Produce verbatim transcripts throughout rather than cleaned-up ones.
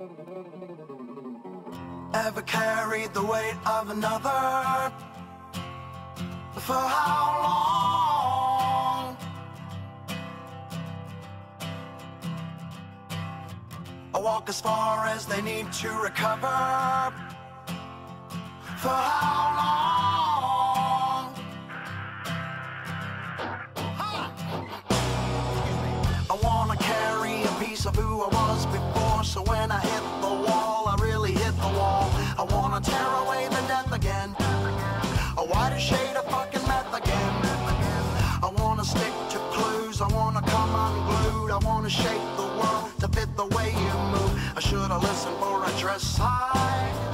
Ever carried the weight of another? For how long? I walk as far as they need to recover. For how long? I wanna carry a piece of who I was before, so when I hit the wall, I really hit the wall. I wanna tear away the death again, a whiter shade of fucking meth again. I wanna stick to clues, I wanna come unglued. I wanna shape the world to fit the way you move. I should've listened for a dress size.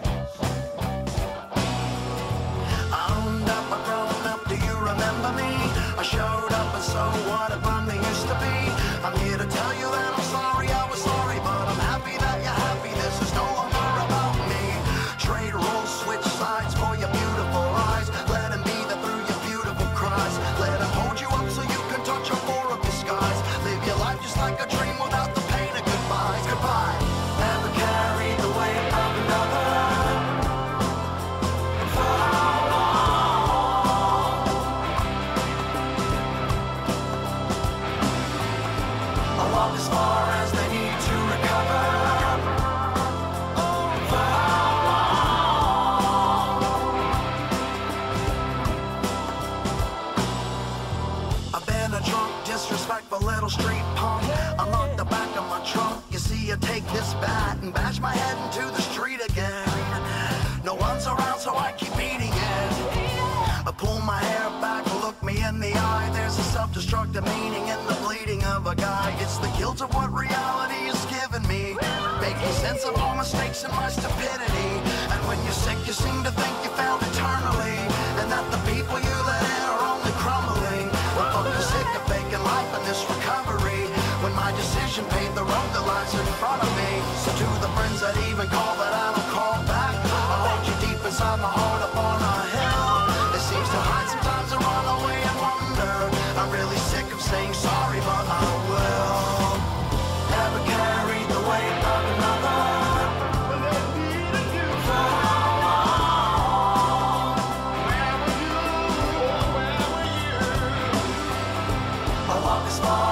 I owned up, I've grown up, do you remember me? I showed up and so what if I'm the used to be? I'm here to tell you that I'm sorry, I was sorry, but I'm happy that you're happy. This is no longer about me. Trade roles, switch sides for your beautiful eyes. Let him be there through your beautiful cries. Let him hold you up so you can touch up more of the skies. Live your life just like a dream without the pain of goodbyes. Goodbye. Never carried the weight of another. For how long? I walk as far as they need to recover. Disrespectful little street punk. Unlock the back of my trunk. You see, I take this bat and bash my head into the street again. No one's around, so I keep beating it. I pull my hair back, look me in the eye. There's a self-destructive meaning in the bleeding of a guy. It's the guilt of what reality has given me, making sense of all mistakes and my stupidity. And when you're sick, you seem to think you found eternally, and that the people you let in are only crumbling. Well, fuck, you're sick of faking life and this recovery, when my decision paved the road that lies in front of me. So to the friends that even call that I don't call back, I hold you deep inside my heart up on a hill. It seems to hide sometimes and run away and wonder. I'm really sick of saying sorry, but I will. Never carry the weight of another. For how long? Where were you? Where were you? I walk as far